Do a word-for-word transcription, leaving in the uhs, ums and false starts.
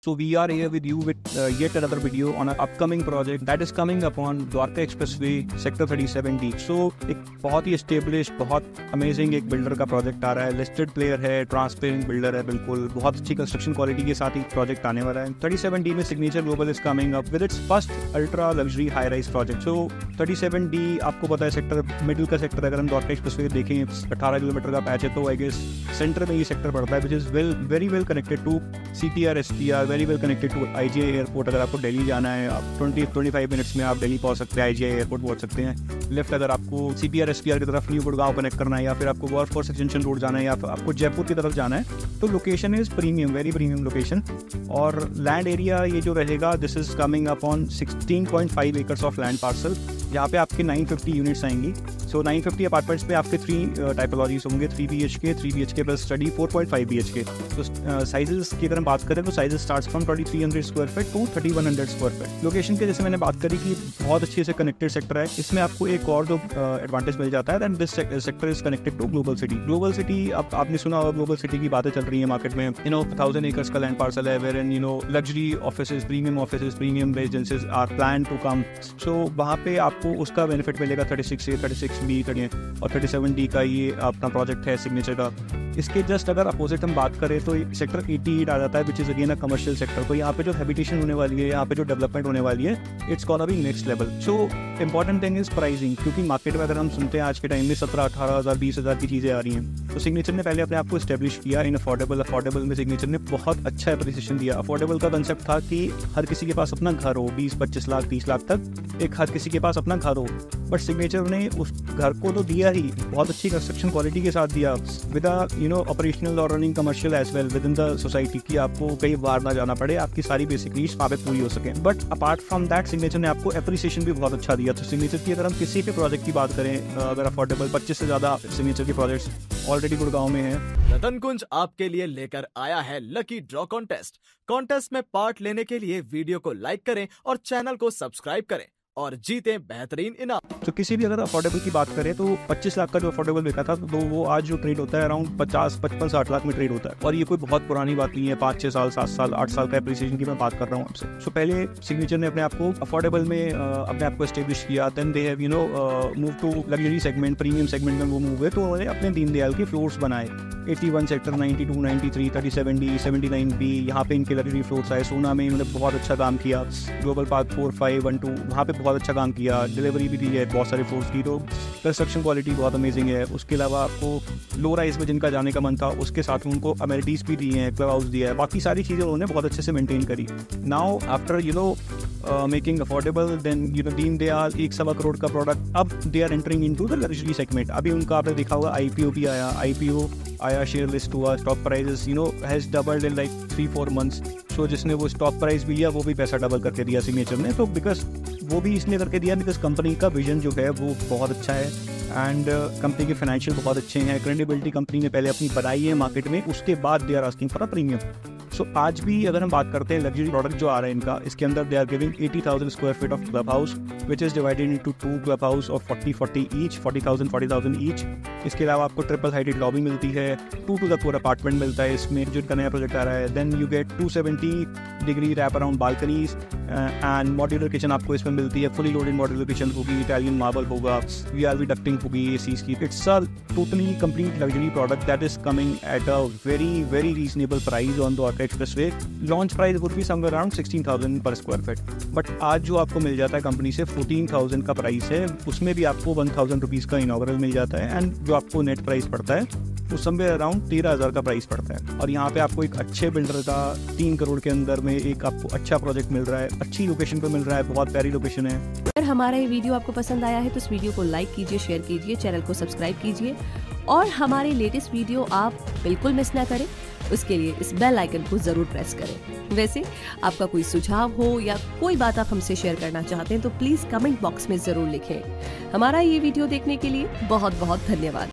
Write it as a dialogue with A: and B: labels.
A: So we are here with you with uh, yet another video on an upcoming project that is coming upon Dwarka Expressway Sector thirty seven D. So एक बहुत ही established, बहुत amazing एक builder का project आ रहा है, listed player है, transparent builder है, बिल्कुल बहुत अच्छी construction quality के साथ ही project आने वाला है. थर्टी सेवन D में Signature Global is coming up with its first ultra luxury high rise project. So thirty seven D आपको पता है सेक्टर मिडिल का सेक्टर, अगर हम Dwarka Expressway देखें अठारह किलोमीटर का पैच है, तो आई गेस सेंटर में ये सेक्टर पड़ता है, which is well very well connected to C T R, S T R, very well connected to I G I airport. अगर आपको दिल्ली जाना है, आप ट्वेंटी ट्वेंटी फाइव मिनट्स में आप दिल्ली पहुंच सकते हैं, आई जी आई एयरपोर्ट पहुंच सकते हैं. लेफ्ट अगर आपको C T R, S T R की तरफ न्यू गुड़गांव कनेक्ट करना है, या फिर आपको गोल्फ कोर्स एक्सटेंशन रोड जाना है, या फिर आपको जयपुर की तरफ जाना है, तो location is premium, very premium location. और लैंड एरिया ये जो रहेगा, this is coming up on sixteen point five acres of land parcel. यहाँ पे आपके नाइन फिफ्टी यूनिट्स आएंगी. सो नाइन फिफ्टी अपार्टमेंट्स पे आपके थ्री टाइपोलॉजीज होंगे, three B H K, three B H K plus study, four point five B H K. तो sizes की अगर हम बात करें तो sizes start from twenty three hundred square feet to thirty one hundred square feet. Location के जैसे मैंने बात करी कि बहुत अच्छे से कनेक्टेड सेक्टर है, इसमें आपको एक और जो एडवांटेज मिल जाता है, that this sector is connected to global city. Global city आप आपने सुना होगा, ग्लोबल सिटी की बातें चल रही है मार्केट में. यू नो थाउजेंड एकर्स का लैंड पार्सल है, where an you know luxury offices, premium offices, premium residences are plan to come. So वहाँ पे आपको उसका बेनिफिट मिलेगा. Thirty six A, thirty six B और थर्टी सेवन डी का ये अपना प्रोजेक्ट है सिग्नेचर का. इसके जस्ट अगर अपोजिट हम बात करें तो सेक्टर एटी एट आ जाता है, which is again a commercial sector. तो यहाँ पे जो हैबिटेशन होने वाली है, यहाँ पे जो डेवलपमेंट होने वाली है, it's gonna be next level. So important thing is pricing, क्योंकि मार्केट में अगर हम सुनते हैं आज के टाइम में सत्रह अठारह हज़ार बीस हज़ार की चीज़ें आ रही हैं, तो सिग्नेचर ने पहले अपने आप को स्टैब्लिश किया इन अफोर्डेबल. अफोर्डेबल में सिग्नेचर ने बहुत अच्छा एप्रिसिएशन दिया. अफोर्डेबल का कंसेप्ट था कि हर किसी के पास अपना घर हो, बीस पच्चीस लाख तीस लाख तक एक हर किसी के पास अपना घर हो. बट सिग्नेचर ने उस घर को तो दिया ही, बहुत अच्छी कंस्ट्रक्शन क्वालिटी के साथ दिया, विद यू नो ऑपरेशनल और running commercial as well within the society, की आपको कई बार ना जाना पड़े, आपकी सारी बेसिक नीड्स वहाँ पे पूरी हो सके. But apart from that signature ने आपको एप्रिसिएशन भी बहुत अच्छा दिया. तो सिग्नेचर की अगर हम किसी भी प्रोजेक्ट की बात करें, अगर अफोर्डेबल पच्चीस से ज़्यादा सिग्नेचर के प्रोजेक्ट्स ऑलरेडी गुड़गांव में हैं.
B: रतन कुंज आपके लिए लेकर आया है लकी ड्रॉ कॉन्टेस्ट. कॉन्टेस्ट में पार्ट लेने के लिए वीडियो को लाइक करें और चैनल को सब्सक्राइब करें और जीते बेहतरीन इनाम.
A: तो किसी भी अगर अफोर्डेबल की बात करें तो पच्चीस लाख का जो अफोर्डेबल बिका था, तो वो आज जो ट्रेड होता है अराउंड पचास पचपन साठ लाख में ट्रेड होता है. और ये कोई बहुत पुरानी बात नहीं है, पाँच छः साल सात साल आठ साल का एप्रिसिएशन की मैं बात कर रहा हूँ आपसे. सो पहले सिग्नेचर ने अपने आप को अफोर्डेबल में uh, अपने आप को एस्टेब्लिश किया. Then they have you know move to luxury segment, premium segment में वो मूव हुए. तो उन्होंने अपने दीनदयाल के फ्लोर्स बनाए, eighty one sector, ninety two, ninety three, thirty seven D, seventy nine B, यहाँ पे इनके लग्जरी फ्लोर्स आए. सोना में इन्होंने बहुत अच्छा काम किया. Global park four five one two, वहाँ पे बहुत अच्छा काम किया. डिलीवरी भी दी है बहुत सारे फ्लोर्स की, तो कंस्ट्रक्शन क्वालिटी बहुत अमेजिंग है. उसके अलावा आपको लो राइज में जिनका जाने का मन था, उसके साथ में उनको अमेनिटीज भी दिए हैं, क्लब हाउस दिया है, बाकी सारी चीज़ें उन्होंने बहुत अच्छे से मेंटेन करी. Now after you know making affordable, then you know Deendayal एक सवा करोड़ का प्रोडक्ट, अब they are entering into the luxury segment. अभी उनका आपने देखा होगा आई पी ओ भी आया, आई पी ओ आया, शेयर लिस्ट हुआ, stock prices you know has doubled in like three four months. So जिसने वो स्टॉक प्राइस भी लिया, वो भी पैसा डबल करके दिया सिग्नेचर ने. तो बिकॉज वो भी इसलिए करके दिया बिकॉज कंपनी का विजन जो है वो बहुत अच्छा है, एंड कंपनी के फाइनेंशियल बहुत अच्छे हैं. क्रेडिबिलिटी कंपनी ने पहले अपनी बनाई है मार्केट में, उसके बाद they are asking for a premium. So so, आज भी अगर हम बात करते हैं लग्जरी प्रोडक्ट जो आ रहा है इनका, इसके अंदर they are giving eighty thousand square feet of club house, which is divided into two club house of forty forty each, forty thousand forty thousand each. इसके अलावा आपको ट्रिपल हाइटेड लॉबी मिलती है, two to the four apartment मिलता है इसमें, जो इनका नया प्रोजेक्ट आ रहा है. Then you get two seventy degree wrap around balconies and modular kitchen आपको इसमें मिलती है. फुली लोडेड मॉड्यूलर किचन होगी, इटालियन मार्बल होगा, वी आर वी डक्टिंग होगी ए सीज की. It's a totally complete luxury product that is coming at a very very reasonable price on Dwarka expressway. Launch price would be somewhere around sixteen thousand per square feet. But आज जो आपको मिल जाता है company से fourteen thousand का price है, उसमें भी आपको वन थाउजेंड रुपीज़ का इनॉग्रल मिल जाता है, एंड जो आपको नेट प्राइस पड़ता है वो समवेयर अराउंड तेरह हज़ार का प्राइस पड़ता है. और यहाँ पे आपको एक अच्छे बिल्डर का तीन करोड़ के अंदर में एक आपको अच्छा प्रोजेक्ट मिल रहा है, अच्छी लोकेशन पे मिल रहा है, बहुत प्यारी लोकेशन है.
C: अगर हमारा ये वीडियो आपको पसंद आया है तो इस वीडियो को लाइक कीजिए, शेयर कीजिए, चैनल को सब्सक्राइब कीजिए और हमारे लेटेस्ट वीडियो आप बिल्कुल मिस ना करें, उसके लिए इस बेल आइकन को जरूर प्रेस करें. वैसे आपका कोई सुझाव हो या कोई बात आप हमसे शेयर करना चाहते हैं तो प्लीज कमेंट बॉक्स में जरूर लिखें. हमारा ये वीडियो देखने के लिए बहुत बहुत धन्यवाद.